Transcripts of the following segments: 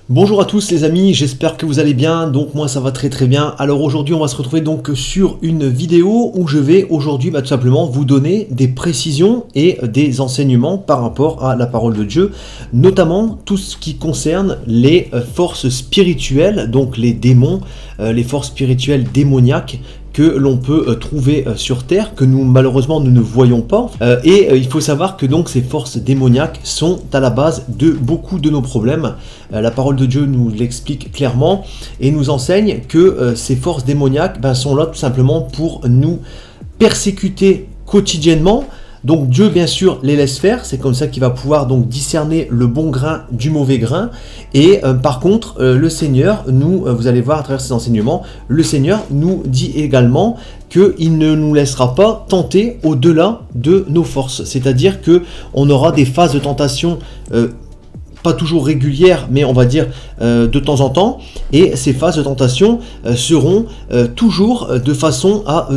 Bonjour à tous les amis, j'espère que vous allez bien, donc moi ça va très très bien. Alors aujourd'hui on va se retrouver donc sur une vidéo où je vais aujourd'hui tout simplement vous donner des précisions et des enseignements par rapport à la parole de Dieu, notamment tout ce qui concerne les forces spirituelles, donc les démons, les forces spirituelles démoniaques que l'on peut trouver sur Terre, que nous malheureusement nous ne voyons pas. Il faut savoir que donc ces forces démoniaques sont à la base de beaucoup de nos problèmes. La parole de Dieu nous l'explique clairement et nous enseigne que ces forces démoniaques sont là tout simplement pour nous persécuter quotidiennement. Donc Dieu bien sûr les laisse faire, c'est comme ça qu'il va pouvoir donc discerner le bon grain du mauvais grain. Et par contre le Seigneur, vous allez voir à travers ces enseignements, le Seigneur nous dit également qu'il ne nous laissera pas tenter au-delà de nos forces. C'est-à-dire qu'on aura des phases de tentation pas toujours régulières, mais on va dire de temps en temps, et ces phases de tentation seront toujours de façon à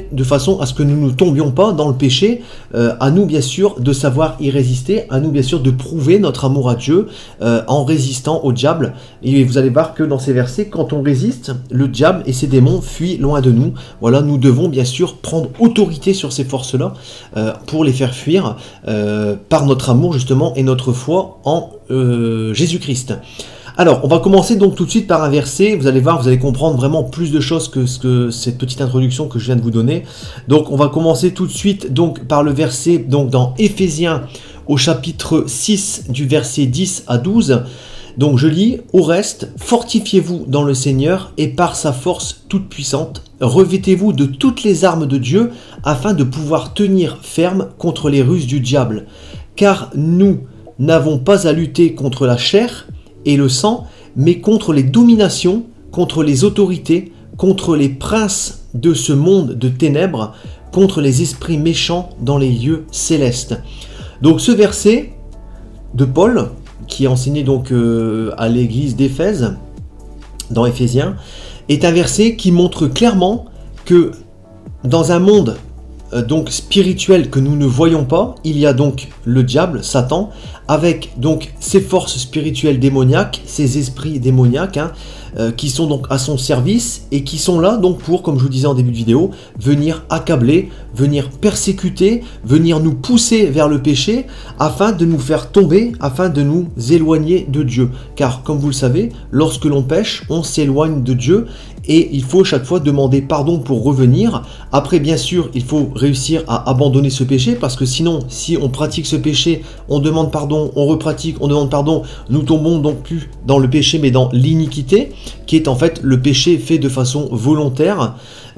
ce que nous ne tombions pas dans le péché. À nous bien sûr de savoir y résister, à nous bien sûr de prouver notre amour à Dieu en résistant au diable. Et vous allez voir que dans ces versets, quand on résiste, le diable et ses démons fuient loin de nous. Voilà, nous devons bien sûr prendre autorité sur ces forces-là pour les faire fuir par notre amour justement et notre foi en Jésus-Christ. Alors, on va commencer donc tout de suite par un verset. Vous allez voir, vous allez comprendre vraiment plus de choses que cette petite introduction que je viens de vous donner. Donc, on va commencer tout de suite donc par le verset donc dans Éphésiens au chapitre 6 du verset 10 à 12. Donc, je lis: au reste, fortifiez-vous dans le Seigneur et par sa force toute puissante, revêtez-vous de toutes les armes de Dieu afin de pouvoir tenir ferme contre les ruses du diable. Car nous n'avons pas à lutter contre la chair et le sang, mais contre les dominations, contre les autorités, contre les princes de ce monde de ténèbres, contre les esprits méchants dans les lieux célestes. Donc ce verset de Paul, qui est enseigné donc à l'église d'Éphèse, dans Éphésiens, est un verset qui montre clairement que dans un monde donc spirituel que nous ne voyons pas, il y a donc le diable, Satan, avec donc ses forces spirituelles démoniaques, ses esprits démoniaques, qui sont donc à son service et qui sont là donc pour, comme je vous disais en début de vidéo, venir accabler, venir persécuter, venir nous pousser vers le péché afin de nous faire tomber, afin de nous éloigner de Dieu. Car comme vous le savez, lorsque l'on pêche, on s'éloigne de Dieu et il faut chaque fois demander pardon pour revenir. Après, bien sûr, il faut réussir à abandonner ce péché parce que sinon, si on pratique ce péché, on demande pardon, on repratique, on demande pardon, nous tombons donc plus dans le péché mais dans l'iniquité, qui est en fait le péché fait de façon volontaire.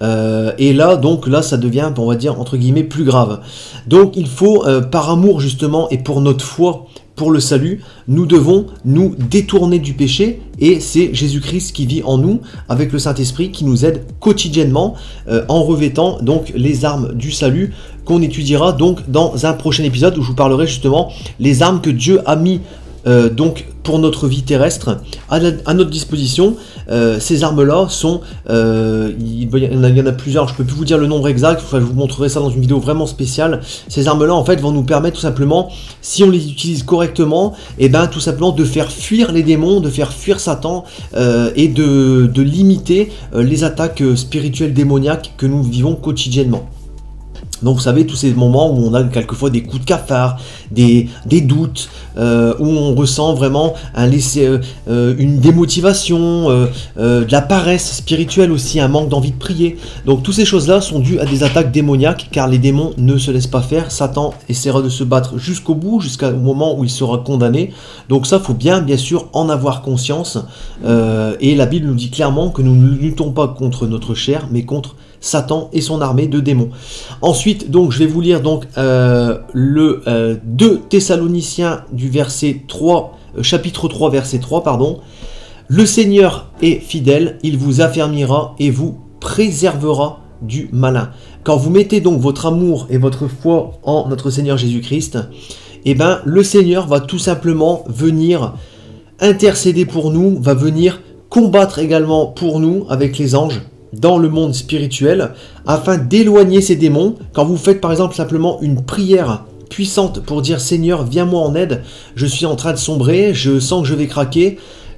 Et là, donc là, ça devient, on va dire, entre guillemets, plus grave. Donc il faut, par amour justement, et pour notre foi, pour le salut, nous devons nous détourner du péché et c'est Jésus-Christ qui vit en nous avec le Saint-Esprit qui nous aide quotidiennement en revêtant donc les armes du salut qu'on étudiera donc dans un prochain épisode où je vous parlerai justement les armes que Dieu a mis donc pour notre vie terrestre à notre disposition. Ces armes-là sont, il y en a plusieurs, je ne peux plus vous dire le nombre exact, je vous montrerai ça dans une vidéo vraiment spéciale. Ces armes-là en fait vont nous permettre tout simplement, si on les utilise correctement, et tout simplement de faire fuir les démons, de faire fuir Satan et de limiter les attaques spirituelles démoniaques que nous vivons quotidiennement. Donc vous savez, tous ces moments où on a quelquefois des coups de cafard, des doutes, où on ressent vraiment une démotivation, de la paresse spirituelle aussi, un manque d'envie de prier. Donc toutes ces choses-là sont dues à des attaques démoniaques, car les démons ne se laissent pas faire. Satan essaiera de se battre jusqu'au bout, jusqu'au moment où il sera condamné. Donc ça, faut bien sûr en avoir conscience. Et la Bible nous dit clairement que nous ne luttons pas contre notre chair, mais contre Satan et son armée de démons. Ensuite, donc, je vais vous lire donc le 2 Thessaloniciens du verset 3, chapitre 3, verset 3, pardon. Le Seigneur est fidèle, il vous affermira et vous préservera du malin. Quand vous mettez donc votre amour et votre foi en notre Seigneur Jésus-Christ, le Seigneur va tout simplement venir intercéder pour nous, va venir combattre également pour nous avec les anges dans le monde spirituel afin d'éloigner ces démons. Quand vous faites par exemple simplement une prière puissante pour dire Seigneur viens moi en aide, je suis en train de sombrer, je sens que je vais craquer,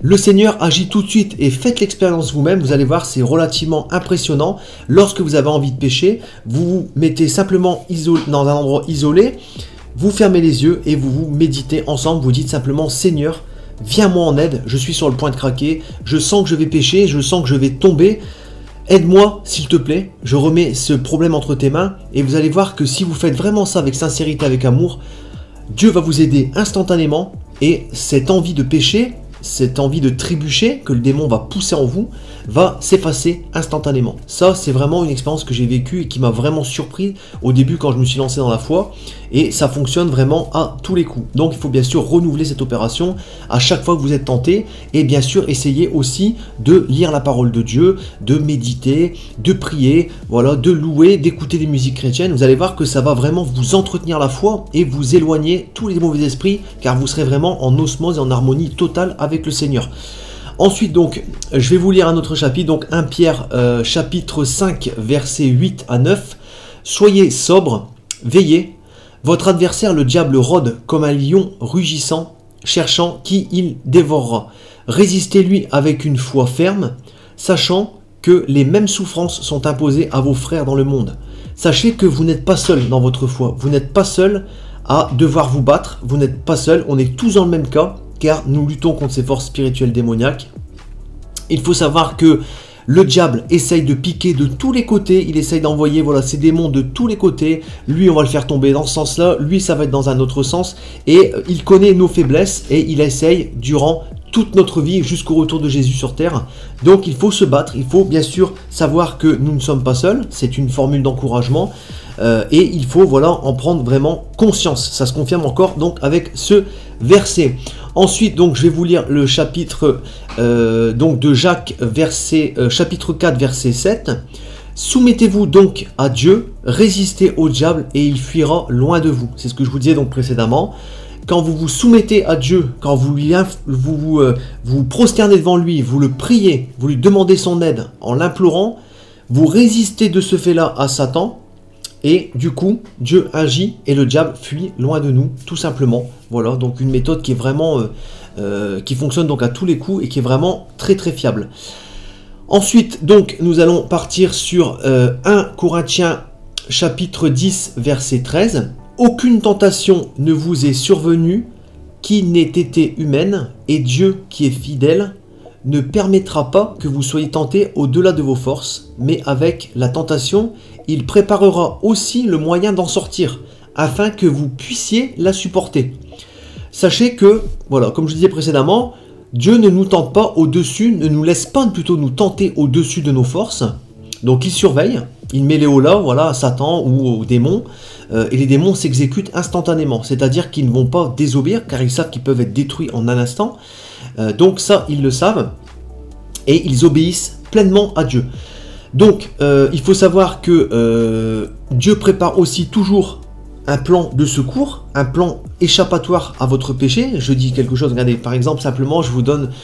Le Seigneur agit tout de suite et faites l'expérience vous-même, vous allez voir, c'est relativement impressionnant. Lorsque vous avez envie de pécher, vous vous mettez simplement dans un endroit isolé, vous fermez les yeux et vous méditez ensemble, vous dites simplement Seigneur, viens-moi en aide, je suis sur le point de craquer, je sens que je vais pécher, je sens que je vais tomber. Aide-moi, s'il te plaît, je remets ce problème entre tes mains et vous allez voir que si vous faites vraiment ça avec sincérité, avec amour, Dieu va vous aider instantanément et cette envie de pécher, cette envie de trébucher que le démon va pousser en vous, va s'effacer instantanément. Ça, c'est vraiment une expérience que j'ai vécue et qui m'a vraiment surpris au début quand je me suis lancé dans la foi. Et ça fonctionne vraiment à tous les coups. Donc, il faut bien sûr renouveler cette opération à chaque fois que vous êtes tenté. Et bien sûr, essayez aussi de lire la parole de Dieu, de méditer, de prier, voilà, de louer, d'écouter des musiques chrétiennes. Vous allez voir que ça va vraiment vous entretenir la foi et vous éloigner tous les mauvais esprits, car vous serez vraiment en osmose et en harmonie totale avec le Seigneur. Ensuite, donc, je vais vous lire un autre chapitre, donc 1 Pierre, chapitre 5, versets 8 à 9. Soyez sobres, veillez. Votre adversaire, le diable, rôde comme un lion rugissant, cherchant qui il dévorera. Résistez-lui avec une foi ferme, sachant que les mêmes souffrances sont imposées à vos frères dans le monde. Sachez que vous n'êtes pas seul dans votre foi, vous n'êtes pas seul à devoir vous battre, vous n'êtes pas seul, on est tous dans le même cas, car nous luttons contre ces forces spirituelles démoniaques. Il faut savoir que le diable essaye de piquer de tous les côtés, il essaye d'envoyer voilà, ses démons de tous les côtés. Lui, on va le faire tomber dans ce sens-là, lui, ça va être dans un autre sens. Et il connaît nos faiblesses et il essaye durant toute notre vie jusqu'au retour de Jésus sur terre. Donc il faut se battre, il faut bien sûr savoir que nous ne sommes pas seuls, c'est une formule d'encouragement. Et il faut voilà, en prendre vraiment conscience. Ça se confirme encore donc avec ce verset. Ensuite, donc, je vais vous lire le chapitre donc de Jacques, chapitre 4, verset 7. Soumettez-vous donc à Dieu, résistez au diable et il fuira loin de vous. C'est ce que je vous disais donc précédemment. Quand vous vous soumettez à Dieu, quand vous prosternez devant lui, vous le priez, vous lui demandez son aide en l'implorant, vous résistez de ce fait-là à Satan. Et du coup, Dieu agit et le diable fuit loin de nous, tout simplement. Voilà, donc une méthode qui est vraiment, qui fonctionne donc à tous les coups et qui est vraiment très très fiable. Ensuite, donc, nous allons partir sur 1 Corinthiens chapitre 10, verset 13. Aucune tentation ne vous est survenue qui n'ait été humaine, et Dieu qui est fidèle ne permettra pas que vous soyez tentés au-delà de vos forces, mais avec la tentation, il préparera aussi le moyen d'en sortir, afin que vous puissiez la supporter. Sachez que, voilà, comme je disais précédemment, Dieu ne nous tente pas au-dessus, ne nous laisse pas plutôt nous tenter au-dessus de nos forces. Donc il surveille, il met les hauts là, voilà, à Satan ou aux démons, et les démons s'exécutent instantanément, c'est-à-dire qu'ils ne vont pas désobéir, car ils savent qu'ils peuvent être détruits en un instant. Donc ça, ils le savent, et ils obéissent pleinement à Dieu. Donc, il faut savoir que Dieu prépare aussi toujours un plan de secours, un plan échappatoire à votre péché. Je dis quelque chose, regardez, par exemple, simplement, je vous donne,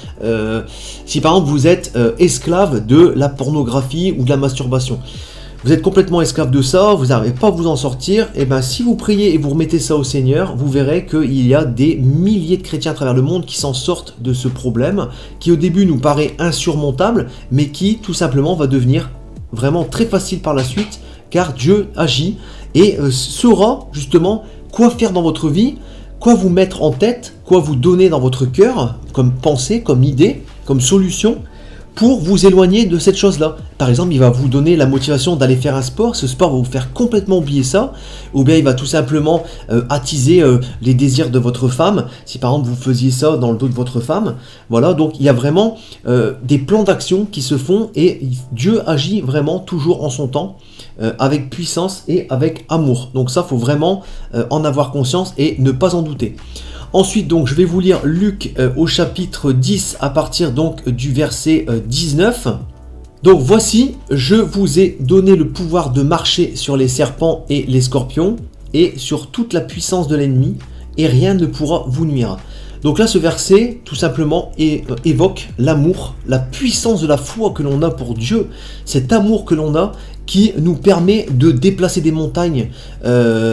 si par exemple vous êtes esclave de la pornographie ou de la masturbation, vous êtes complètement esclave de ça, vous n'arrivez pas à vous en sortir, et bien si vous priez et vous remettez ça au Seigneur, vous verrez qu'il y a des milliers de chrétiens à travers le monde qui s'en sortent de ce problème, qui au début nous paraît insurmontable, mais qui tout simplement va devenir vraiment très facile par la suite, car Dieu agit et saura justement quoi faire dans votre vie, quoi vous mettre en tête, quoi vous donner dans votre cœur, comme pensée, comme idée, comme solution, pour vous éloigner de cette chose-là. Par exemple, il va vous donner la motivation d'aller faire un sport, ce sport va vous faire complètement oublier ça, ou bien il va tout simplement attiser les désirs de votre femme, si par exemple vous faisiez ça dans le dos de votre femme. Voilà, donc il y a vraiment des plans d'action qui se font et Dieu agit vraiment toujours en son temps, avec puissance et avec amour. Donc ça, il faut vraiment en avoir conscience et ne pas en douter. Ensuite, donc, je vais vous lire Luc au chapitre 10 à partir donc du verset 19. Donc voici, je vous ai donné le pouvoir de marcher sur les serpents et les scorpions et sur toute la puissance de l'ennemi et rien ne pourra vous nuire. Donc là, ce verset, tout simplement, évoque l'amour, la puissance de la foi que l'on a pour Dieu, cet amour que l'on a qui nous permet de déplacer des montagnes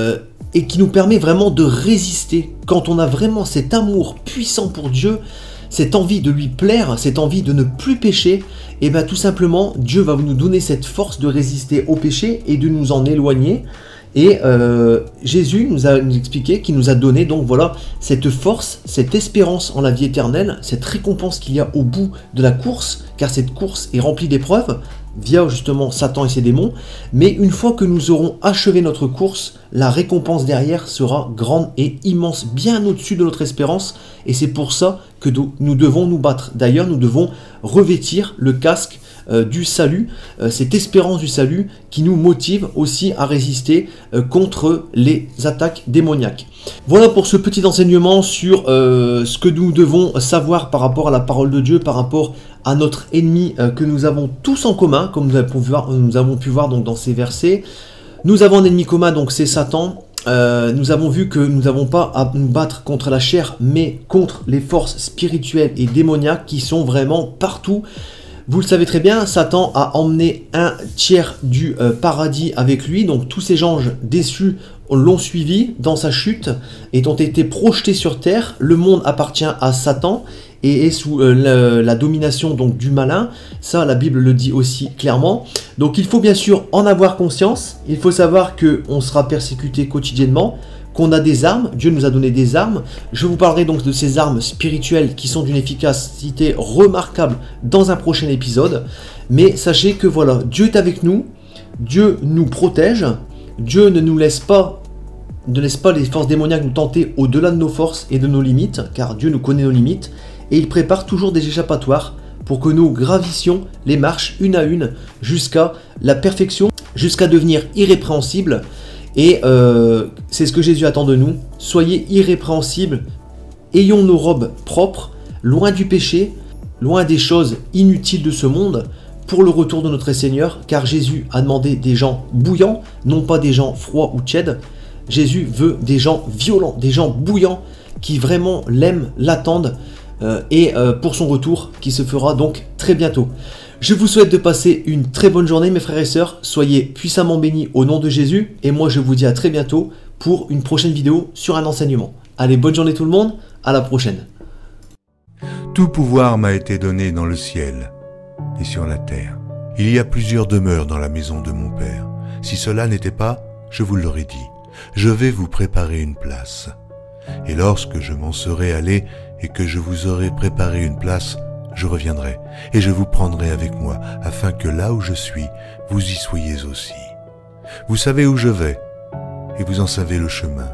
et qui nous permet vraiment de résister. Quand on a vraiment cet amour puissant pour Dieu, cette envie de lui plaire, cette envie de ne plus pécher, et bien tout simplement, Dieu va nous donner cette force de résister au péché et de nous en éloigner. Et Jésus nous a expliqué qu'il nous a donné donc voilà cette force, cette espérance en la vie éternelle, cette récompense qu'il y a au bout de la course, car cette course est remplie d'épreuves via justement Satan et ses démons. Mais une fois que nous aurons achevé notre course, la récompense derrière sera grande et immense, bien au-dessus de notre espérance. Et c'est pour ça que nous devons nous battre. D'ailleurs, nous devons revêtir le casque du salut, cette espérance du salut qui nous motive aussi à résister contre les attaques démoniaques. Voilà pour ce petit enseignement sur ce que nous devons savoir par rapport à la parole de Dieu, par rapport à notre ennemi que nous avons tous en commun, comme nous avons pu voir donc dans ces versets. Nous avons un ennemi commun, donc c'est Satan. Nous avons vu que nous n'avons pas à nous battre contre la chair, mais contre les forces spirituelles et démoniaques qui sont vraiment partout. Vous le savez très bien, Satan a emmené un tiers du paradis avec lui, donc tous ces anges déçus l'ont suivi dans sa chute et ont été projetés sur terre. Le monde appartient à Satan et est sous la domination donc du malin. Ça, la Bible le dit aussi clairement. Donc il faut bien sûr en avoir conscience. Il faut savoir qu'on sera persécuté quotidiennement, qu'on a des armes, Dieu nous a donné des armes. Je vous parlerai donc de ces armes spirituelles qui sont d'une efficacité remarquable dans un prochain épisode. Mais sachez que voilà, Dieu est avec nous, Dieu nous protège, Dieu ne nous laisse pas, les forces démoniaques nous tenter au-delà de nos forces et de nos limites, car Dieu nous connaît nos limites, et il prépare toujours des échappatoires pour que nous gravissions les marches une à une jusqu'à la perfection, jusqu'à devenir irrépréhensibles. Et c'est ce que Jésus attend de nous. Soyez irrépréhensibles, ayons nos robes propres, loin du péché, loin des choses inutiles de ce monde, pour le retour de notre Seigneur, car Jésus a demandé des gens bouillants, non pas des gens froids ou tièdes. Jésus veut des gens violents, des gens bouillants, qui vraiment l'aiment, l'attendent, pour son retour, qui se fera donc très bientôt. Je vous souhaite de passer une très bonne journée mes frères et sœurs, soyez puissamment bénis au nom de Jésus, et moi je vous dis à très bientôt pour une prochaine vidéo sur un enseignement. Allez, bonne journée tout le monde, à la prochaine. Tout pouvoir m'a été donné dans le ciel et sur la terre. Il y a plusieurs demeures dans la maison de mon Père. Si cela n'était pas, je vous l'aurais dit, je vais vous préparer une place. Et lorsque je m'en serai allé et que je vous aurai préparé une place, je reviendrai, et je vous prendrai avec moi, afin que là où je suis, vous y soyez aussi. Vous savez où je vais, et vous en savez le chemin.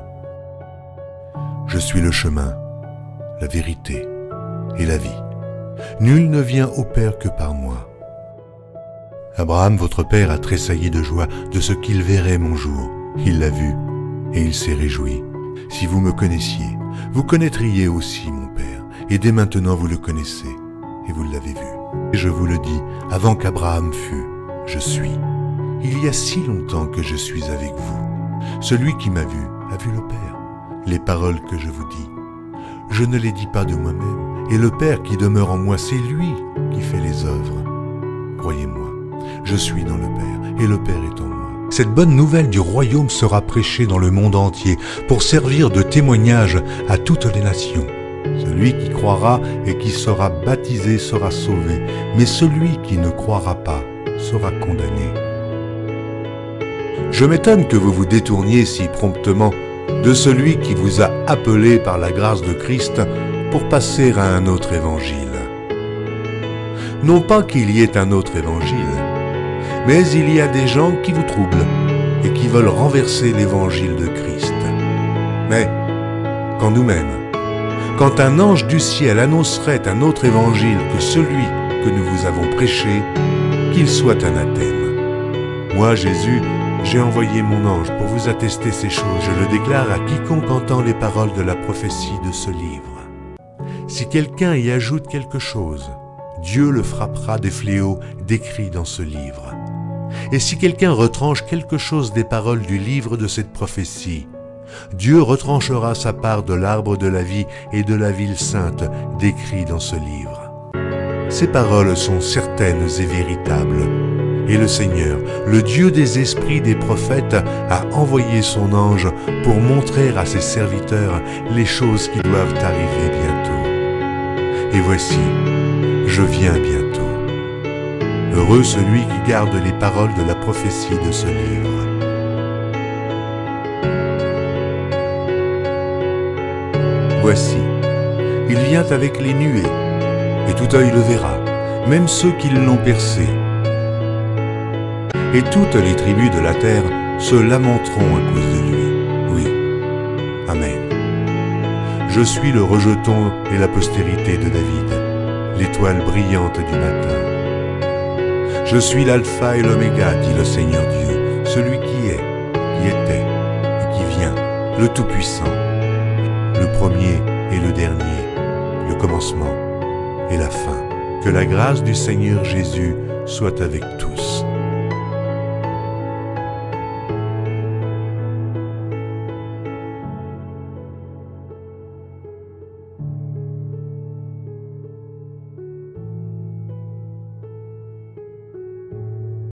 Je suis le chemin, la vérité et la vie. Nul ne vient au Père que par moi. Abraham, votre père, a tressailli de joie de ce qu'il verrait mon jour. Il l'a vu, et il s'est réjoui. Si vous me connaissiez, vous connaîtriez aussi mon Père, et dès maintenant vous le connaissez. Et vous l'avez vu. Et je vous le dis, avant qu'Abraham fût, je suis. Il y a si longtemps que je suis avec vous. Celui qui m'a vu a vu le Père. Les paroles que je vous dis, je ne les dis pas de moi-même. Et le Père qui demeure en moi, c'est lui qui fait les œuvres. Croyez-moi, je suis dans le Père, et le Père est en moi. Cette bonne nouvelle du royaume sera prêchée dans le monde entier pour servir de témoignage à toutes les nations. Celui qui croira et qui sera baptisé sera sauvé, mais celui qui ne croira pas sera condamné. Je m'étonne que vous vous détourniez si promptement de celui qui vous a appelé par la grâce de Christ pour passer à un autre évangile. Non pas qu'il y ait un autre évangile, mais il y a des gens qui vous troublent et qui veulent renverser l'évangile de Christ. Mais quand nous-mêmes, quand un ange du ciel annoncerait un autre évangile que celui que nous vous avons prêché, qu'il soit anathème. Moi, Jésus, j'ai envoyé mon ange pour vous attester ces choses. Je le déclare à quiconque entend les paroles de la prophétie de ce livre. Si quelqu'un y ajoute quelque chose, Dieu le frappera des fléaux décrits dans ce livre. Et si quelqu'un retranche quelque chose des paroles du livre de cette prophétie, Dieu retranchera sa part de l'arbre de la vie et de la ville sainte décrit dans ce livre. Ces paroles sont certaines et véritables. Et le Seigneur, le Dieu des esprits des prophètes, a envoyé son ange pour montrer à ses serviteurs les choses qui doivent arriver bientôt. Et voici, je viens bientôt. Heureux celui qui garde les paroles de la prophétie de ce livre. Voici, il vient avec les nuées, et tout œil le verra, même ceux qui l'ont percé. Et toutes les tribus de la terre se lamenteront à cause de lui. Oui, Amen. Je suis le rejeton et la postérité de David, l'étoile brillante du matin. Je suis l'alpha et l'oméga, dit le Seigneur Dieu, celui qui est, qui était et qui vient, le Tout-Puissant, le premier et le dernier, le commencement et la fin. Que la grâce du Seigneur Jésus soit avec tous.